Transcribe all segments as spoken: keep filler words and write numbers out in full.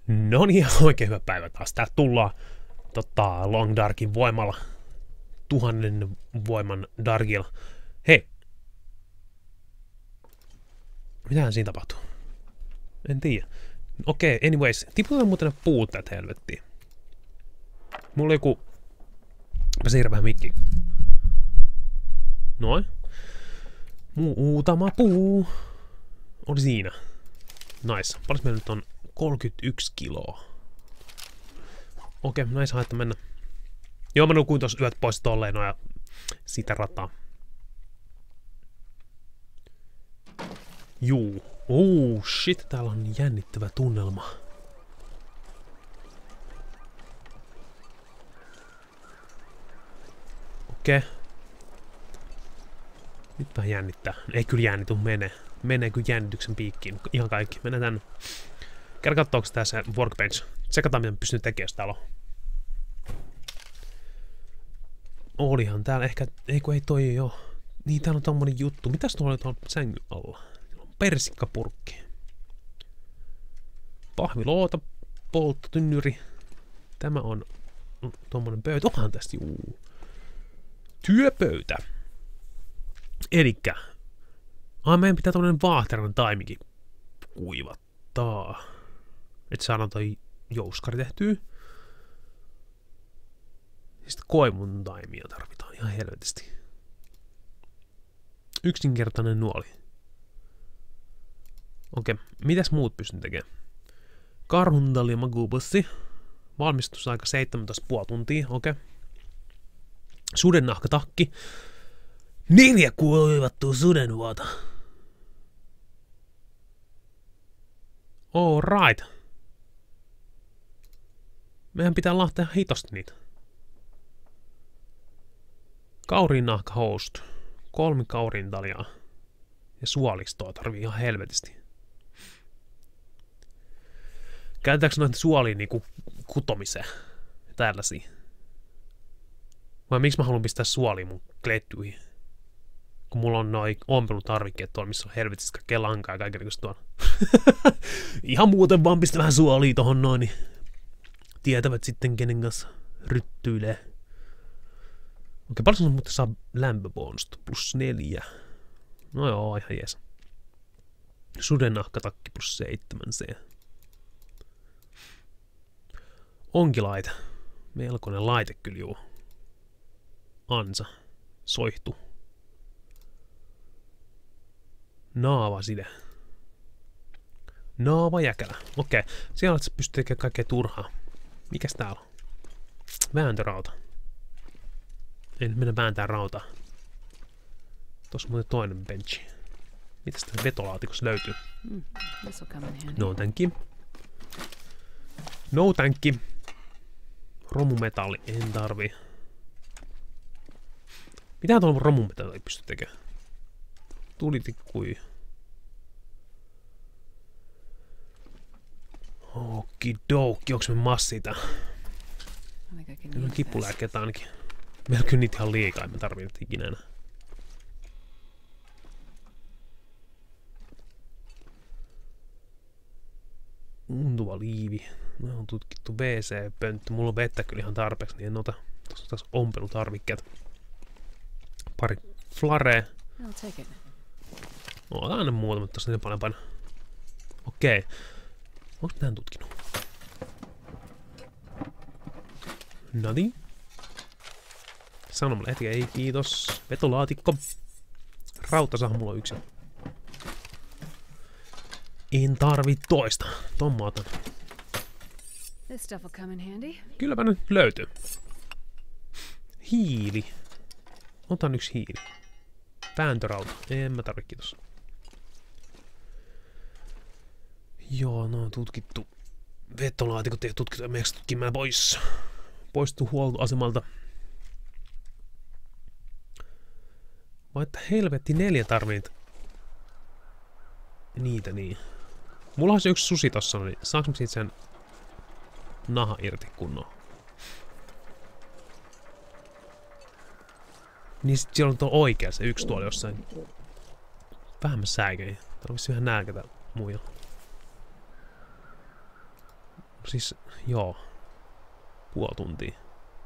No niin, oikein hyvä päivä taas. Tää tullaan tota, Long Darkin voimalla. Tuhannen voiman Darkilla. Hei! Mitähän siinä tapahtuu? En tiedä. Okei, okay, anyways. Tiputetaan muuten ne puut täältä helvettiin. Mulla oli joku... Mä siirrän vähän mikki. Noin. Muutama puu. Oli siinä. Nice. Paljon meillä nyt on? kolmekymmentäyksi kiloa. Okei, näin saa että mennä. Joo, mä nukuin tossa yöt pois tolleen ja sitä rataa. Juu. Uu, shit, täällä on jännittävä tunnelma. Okei. Nyt vähän jännittää. Ei kyllä jännity, mene. Menee kyllä jännityksen piikkiin. Ihan kaikki. Mennään tänne. Käydä kattoo, onko tää se workbench. Tsekataan, mitä pystyy tekemään, jos täällä on. Olihan täällä ehkä... Ei kun ei toi oo. Niin, täällä on tommonen juttu. Mitäs tuolla oli tuolla sängyn alla? Persikkapurkki. Pahviloota. Polttotynnyri. Tämä on tommonen pöytä. Onhan tästä juu. Työpöytä. Elikkä. Ai, meidän pitää tommonen vaahteran taimikin kuivattaa. Että saadaan toi jouskari tehtyä. Sitten koivun taimia tarvitaan ihan helvetisti. Yksinkertainen nuoli. Okei, mitäs muut pystyn tekemään? Karhundali ja magubussi. Valmistusaika seitsemäntoista pilkku viisi tuntia, okei. Sudennahkatakki. Neljä kuivattua sudenvuota. All right. Meidän pitää lahtea hitosti niitä. Kaurinnahka host. Kolme kaurintalia. Ja suolistoa tarvii ihan helvetisti. Käytetäänkö noita suolia niinku kutomiseen? Tällaisia. Vai miksi mä haluan pistää suolia mun klettyihin? Kun mulla on noi ompelutarvikkeet tuolla, missä on helvetisti kaikkea lankaa ja kaikenlaista tuolla. Ihan muuten vaan pistä vähän suolia tohon noin, niin tietävät sitten kenen kanssa ryttyilee. Okei, paljon sun muuten saa lämpöbonusta? Plus neljä. No joo, ihan jees. Sudennahkatakki plus seitsemän C. Onkilaite. Melkoinen laite kyllä juu. Ansa. Soihtu. Naava side. Naava jäkälä. Okei. Siellä olet pystyt tekemään kaikkea turhaa. Mikäs täällä on? Vääntörauta. Ei nyt mennä vääntää rautaa. Tuossa on muuten toinen benchi. Mitäs täällä vetolaatikossa löytyy? Mm, no tankki. No tankki. Romumetalli. En tarvii. Mitä tuolla romumetalli pysty tekemään? Tulitikkui. Okidoki. Onks me massita? Meillä on kipulääkkeitä ainakin. Meillä on kyllä niitä ihan liikaa, me tarvii nyt ikinä enää. Untuva liivi. Me on tutkittu W C-pönttö. Mulla on vettä kyllä ihan tarpeeksi, niin en ota. Tuossa on taas ompelutarvikkeet. Pari flare. Otan aina muutamat tossa niitä paljon paino. Okei. Onks mitään tutkinut? Nadi. Sanomalehti, ei kiitos. Vetolaatikko. Rautasaha mulla on yksi. En tarvi toista. Ton mä otan. Kylläpä nyt löytyy. Hiili. Otan yksi hiili. Vääntörauta. En mä tarvi, kiitos. Joo, no on tutkittu. Vetolaatikot ei tutkittu. Meneekö tutkimaan pois? Poistu huoltoasemalta. Vai että helvetti neljä tarvit. Niitä niin. Mulla on se yksi susi tossa, niin saanko mä siitä sen naha irti kunnolla? Niin sit siellä on tuo oikea se yksi tuolla jossain. Vähemmän säiköjä. Täällä on vissi vähän nälkätä muija. Siis, joo. Puoli tuntia.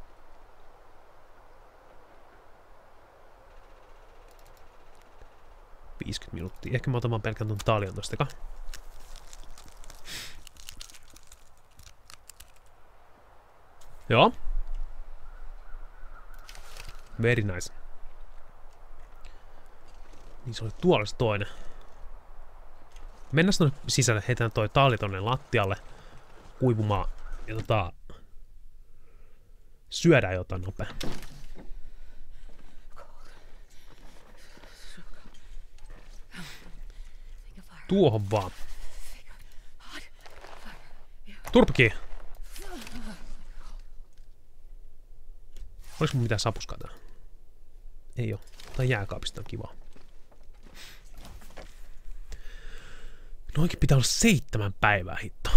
viisikymmentä minuuttia. Ehkä mä otan vaan pelkän ton talion tostakaan. Joo. Very nice. Niin se oli tuolla se toinen. Mennään tonne sisälle, heitään toi taali tonne lattialle kuivumaan ja tota syödään jotain nopea. Tuohon vaan. Turpki! Olis mun mitään sapuskaa täällä? Ei oo. Tai jääkaapista on kivaa. Noikin pitää olla seitsemän päivää, hitto.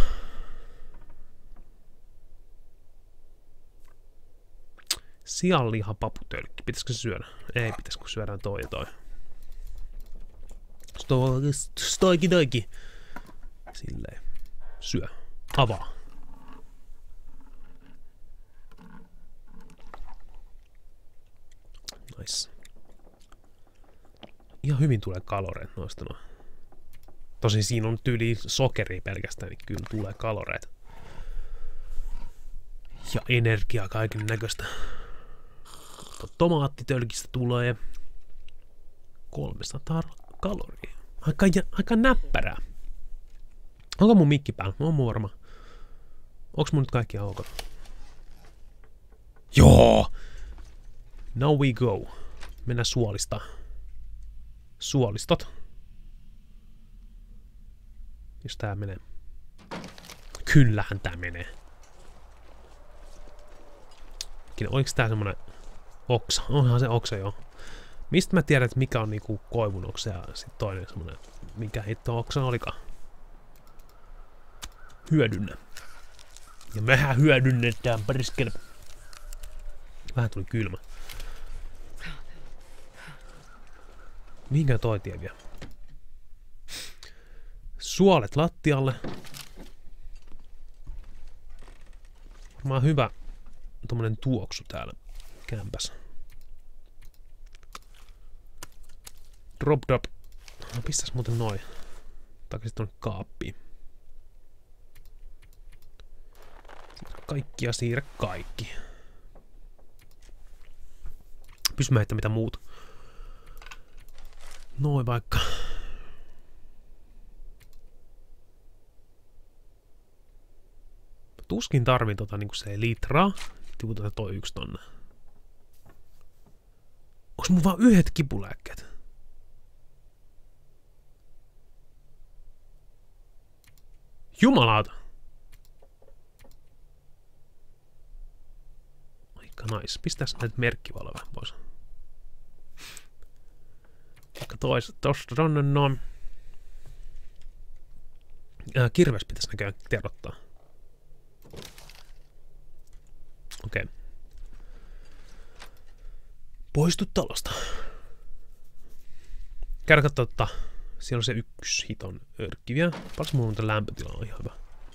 Sianliha paputölkki. Pitäisikö se syödä? Ei pitäis, kun syödään toi ja toi. Stoiki toiki. Silleen. Syö. Avaa. Nice. Ihan hyvin tulee kaloreita noista noin. Tosin siinä on tyyli sokeria pelkästään, niin kyllä tulee kaloreita. Ja energiaa kaiken näköistä. Tomaattitölkistä tulee kolmesataa kaloria. Aika, aika näppärää. Onko mun mikki päällä? Mä oon varma. Onks mun nyt kaikki ok? Joo! Now we go. Mennään suolista. Suolistot. Jos tää menee. Kyllähän tää menee. Oliko tää semmonen oksa? Onhan se oksa joo. Mistä mä tiedän, että mikä on niinku koivun oksa ja sit toinen semmonen, mikä hitto oksa olikaan. Hyödynnä. Ja mehän hyödynnetään periskele. Vähän tuli kylmä. Mihinkä toi tie vielä? Suolet lattialle. Varmaan hyvä tommonen tuoksu täällä kämpässä. Drop drop. No pistäis muuten noin. Takaisin tonne kaappiin. Siirrä kaikki ja siirrä kaikki. Pysty mä heittämään mitä muuta. Noin vaikka. Tuskin tarvin tota niinku se litraa. Tiputetaan toi yksi tonne. Onks mun vaan yhdet kipulääkkeet? Jumalauta! Aika nice. Pistääs näitä merkkivaloja vähän pois. Vaikka toiset tosta tonne noin. Äh, kirves pitäis näköjään tiedottaa. Okei. Okay. Poistu talosta. Käydä katsoa, että siellä on se yksi hiton örkki vielä. Paljon mulla on lämpötila on ihan hyvä.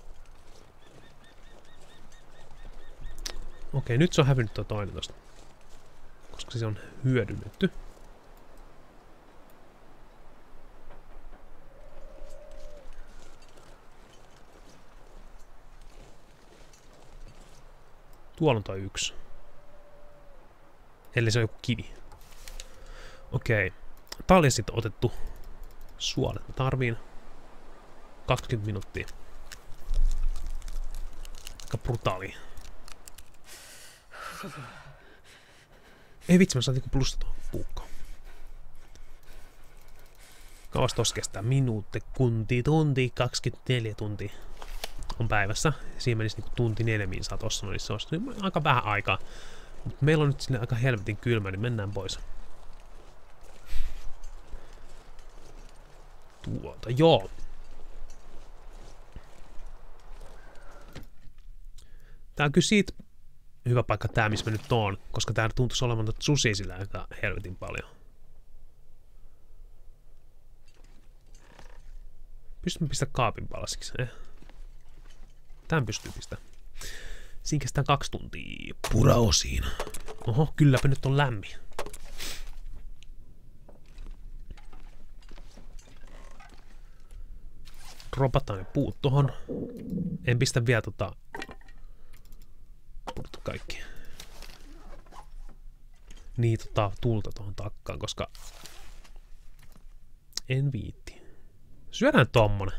Okei, okay, nyt se on hävinnyt tuo toinen tosta. Koska se on hyödynnetty. Tuolla on toi yksi. Eli se on joku kivi. Okei. Paljon sitten otettu suolet. Mä tarviin kaksikymmentä minuuttia. Aika brutaali. Ei vitsi, mä saatiin joku plussa tuohon puukkoon. Kauas tossa kestää minuutti, kunti, tunti, kaksikymmentäneljä tuntia on päivässä. Siinä menisi niinku tunti neljä minsaa tossa, niin se olisi aika vähän aikaa. Mutta meillä on nyt sinne aika helvetin kylmä, niin mennään pois. Tuota, joo. Tää on kyllä siitä hyvä paikka tää, missä mä nyt oon, koska tää tuntuisi olevan susia sillä aika helvetin paljon. Pystyn pistää kaapin palasiksi, eh? Tän pystyy pistämään. Siinä kestää kaksi tuntia. Pura osiin. Oho, kylläpä nyt on lämmin. Dropataan ne puut tohon. En pistä vielä tota... Purtu kaikki. Niin tota tulta tohon takkaan, koska... En viitti. Syödään tommonen.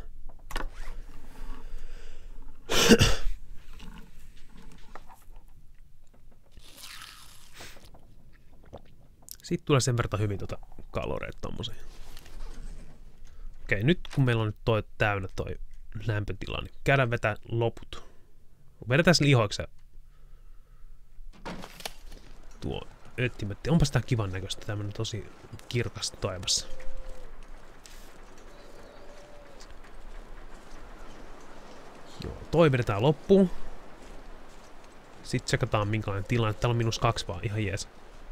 Siitä tulee sen verran hyvin tota kaloreita tommoseen. Okei, nyt kun meillä on nyt toi täynnä toi lämpötila, niin käydään vetää loput. Vedetään lihoiksi tuo öttimetti. Onpas tää kivan näköistä, tämmönen tosi kirkas taivassa. Joo, toi vedetään loppuun. Sitten tsekataan minkälainen tilanne. Täällä on minus kaksi vaan, ihan jees.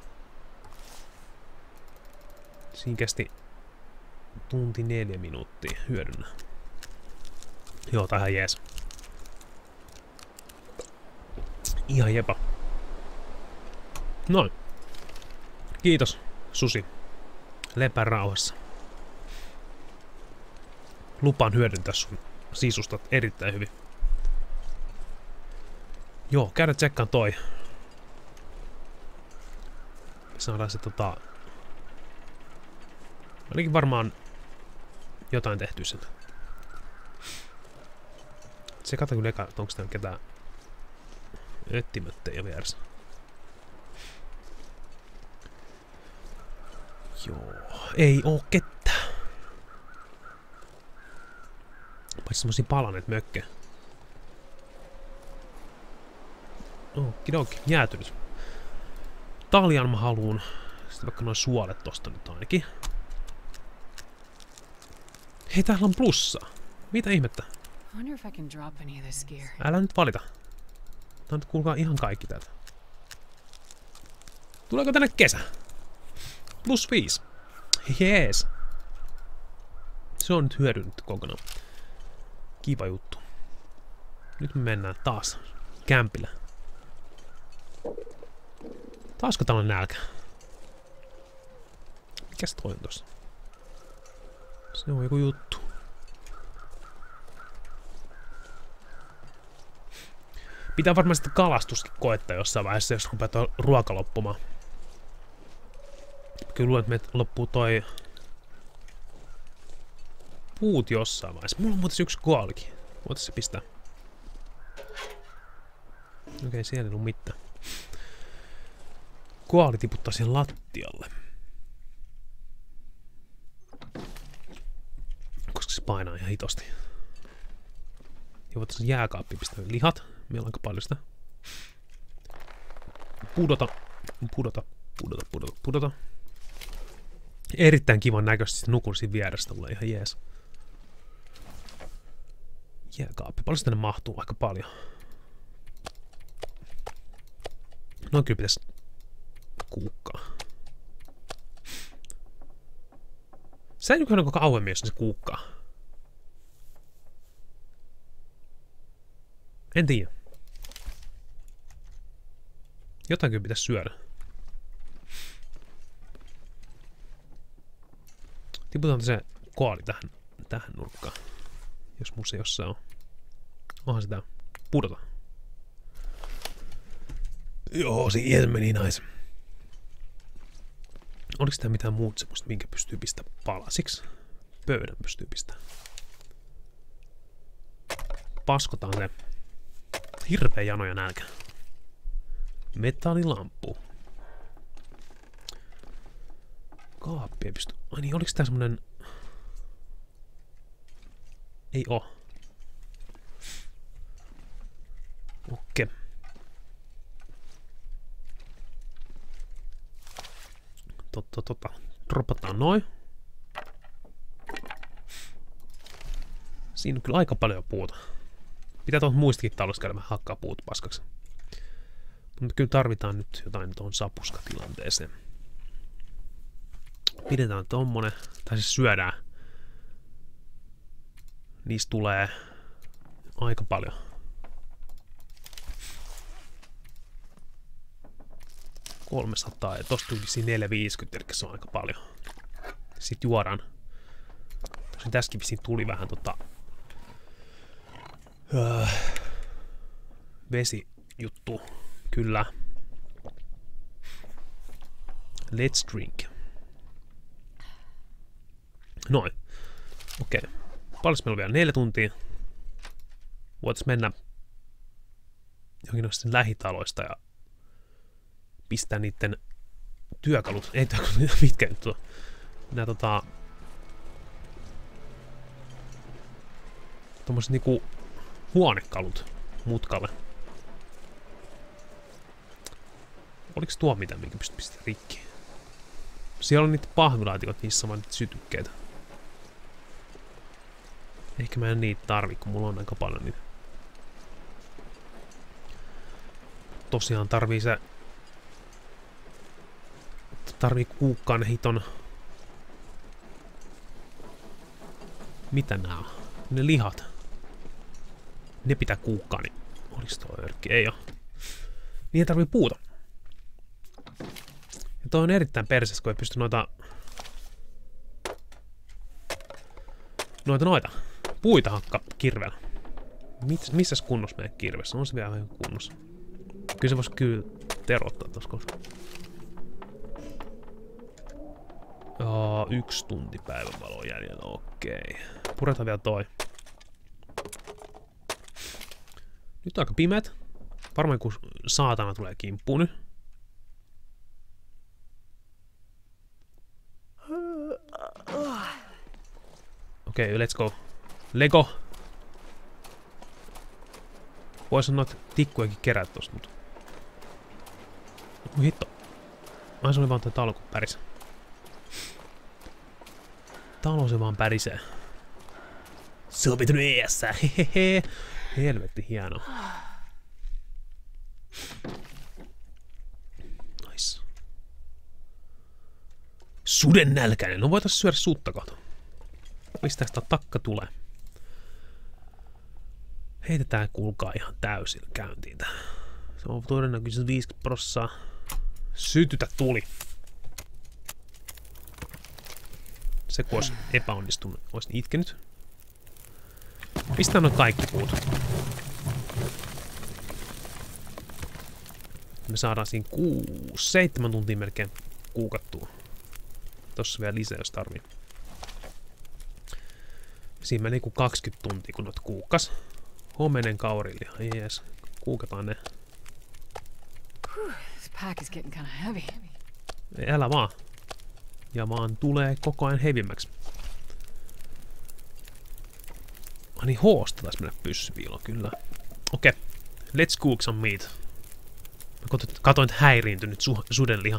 Siinä kesti tunti neljä minuuttia hyödynnä. Joo, tää ihan jees. Ihan jepa. Noin. Kiitos, susi. Lepää rauhassa. Lupaan hyödyntää sun sisustat erittäin hyvin. Joo, käydä tsekkaan toi. Saadaan se tota... Ainakin varmaan jotain tehty sitä. Tsekata kyllä eka, että onko täällä ketään öttimettejä vieressä. Joo, ei oo ketään. Paitsi semmosia palaneet mökkejä. Okidoki, jäätynyt. Taljan mä haluun. Sitten vaikka noin suolet tosta nyt ainakin. Hei, täällä on plussaa. Mitä ihmettä? Älä nyt valita. Tää on nyt kuulkaa ihan kaikki täältä. Tuleeko tänne kesä? Plus viisi. Jees. Se on nyt hyödynnetty kokonaan. Kiva juttu. Nyt me mennään taas kämpillä. Taasko täällä on nälkä? Mikäs toi on tossa? Se on joku juttu. Pitää varmaan sitten kalastuskin koettaa jossain vaiheessa, jos rupeaa tuo ruoka loppumaan. Kyllä luulen, että meiltä loppuu toi puut jossain vaiheessa. Mulla on muuten yksi koalikin. Voitais se pistää. Okei, okay, siellä ei ole mitään. Koali tiputtaa siihen lattialle. Koska se painaa ihan hitosti. Ja voitaisiin jääkaappiin pistää lihat. Meillä on aika paljon sitä. Pudota. Pudota. Pudota. Pudota. Pudota. Erittäin kivan näköisesti nukun siinä vierestä. Tulee ihan jees. Jääkaappi. Paljon tänne mahtuu? Aika paljon. No kyllä pitäisi kuukkaa. Säilyköhän koko kauemmin, jos se kuukkaa? En tiedä. Jotain kyllä pitäisi syödä. Tiputaan se koali tähän, tähän nurkkaan. Jos musta jossain on. Onhan sitä pudota. Joo, siihen meni nais. Oliko tää mitään muuta semmoista, minkä pystyy pistämään palasiksi? Pöydän pystyy pistämään. Paskotaan se. Hirveä jano ja nälkä. Metallilamppu. Kaappi ei pysty. Ai niin, oliks tää semmonen... Ei oo. Okei. Totta, totta. Dropataan noin. Siinä on kyllä aika paljon puuta. Pitää tuohon muistakin talossa käydä hakkaa puut paskaksi. Mutta kyllä tarvitaan nyt jotain tuohon sapuskatilanteeseen. Pidetään tommonen. Tai siis syödään. Niistä tulee aika paljon. kolmesataa ja tosta tuli neljä viisikymmentä, eli se on aika paljon. Sitten juodaan. Tosin tässäkin vissiin tuli vähän tota... Öö, vesijuttu. Kyllä. Let's drink. Noin. Okei. Okay. Paljon meillä on vielä neljä tuntia. Voitaisiin mennä jonkinlaisten lähitaloista ja pistää niiden työkalut, ei työkalut, mitkä nyt on. Nää tota... Tommoset niinku huonekalut mutkalle. Oliks tuo mitään, minkä pystyt pistämään rikki? Siellä on niitä pahvilaatikot, niissä on vaan niitä sytykkeitä. Ehkä mä en niitä tarvi, kun mulla on aika paljon niitä. Tosiaan tarvii se... Tarvii kuukkaan hiton... Mitä nää on? Ne lihat. Ne pitää kuukkaa, niin... Oliks tuo örkki? Ei oo. Niihin tarvii puuta. Ja toi on erittäin perses, kun ei pysty noita... Noita noita. Puita hakka kirveellä. Miss, missäs kunnossa meidän kirvessä? On se vielä ihan kunnossa. Kyllä se vois kyllä terottaa tossa kohdassa. Joo, yksi tunti päivänvaloa jäljellä, okei. Puretaan vielä toi. Nyt on aika pimeät. Varmaan kun saatana tulee kimppuun nyt. Okei, okay, let's go. Lego! Vois noita tikkujakin kerää tosta, mutta... Ui hitto. Ai se oli vaan toi talo, kun pärisee. Talo se vaan pärisee. Se on pitänyt eessä, hehehe. Helvetti hieno. Nice. Suden nälkäinen. No voitais syödä sutta kato. Mistä sitä takka tulee? Heitetään kuulkaa ihan täysillä käyntiin tää. Se on todennäköisesti viisikymmentä prossaa. Sytytä tuli. Se kun olisi epäonnistunut, olisin itkenyt. Pistää noin kaikki puut. Me saadaan siinä kuusi, seitsemän tuntia melkein kuukattua. Tossa vielä lisää, jos tarvii. Siinä meni kuin kaksikymmentä tuntia, kun noita kuukkas. Homenen kauriliha, jees. Kuukataan ne. Älä vaan. Ja vaan tulee koko ajan hevimmäksi. Ah niin, hoosta taisi mennä pyssypiiloon, kyllä. Okei, okay. Let's cook some meat. Mä katoin, että häiriintynyt su sudenliha.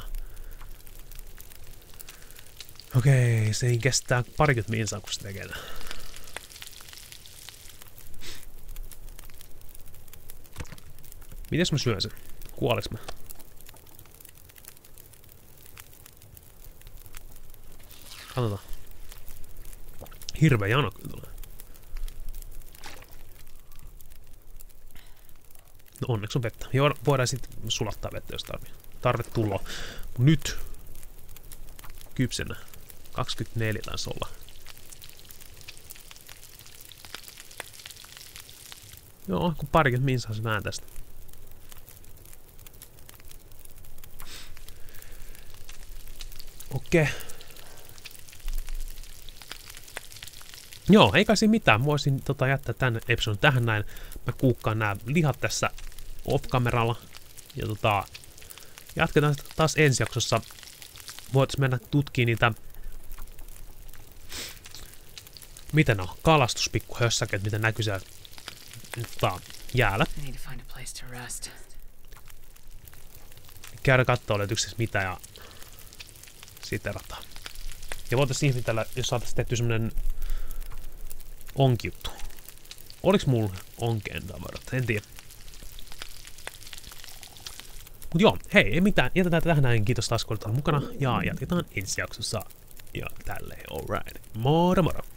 Okei, okay, se ei kestää parikymmentä minsaa, kun se tekee. Mites mä syön sen? Kuoleks mä? Katsotaan. Hirveä jano kyllä tulee. No onneksi on vettä. Ja voidaan sitten sulattaa vettä, jos tarvii. Tarve tulla. Nyt. Kypsenä. kaksikymmentäneljä taisi olla. Joo, kun parikymmentä minsaa se vähän tästä. Okei. Joo, ei kai siinä mitään. Mä voisin tota, jättää tän episodin tähän näin. Mä kuukkaan nämä lihat tässä off-kameralla. Ja tota, jatketaan taas ensi jaksossa. Voitais mennä tutkimaan niitä... Miten on? Kalastuspikkuhössäkeet, mitä näkyy siellä tota, jäällä. Käydä kattoo löytyykö siis mitä ja... Siterataan. Ja voitais ihmetellä, jos saataisiin tehty semmonen... Onki-juttu. Oliks mulla onkeen tavarat? En tiedä. Mut joo, hei, ei mitään. Jätetään tähän näin. Kiitos taas, kun olet mukana. Ja jatketaan ensi jaksossa. Ja tälleen, alright. Moro moro!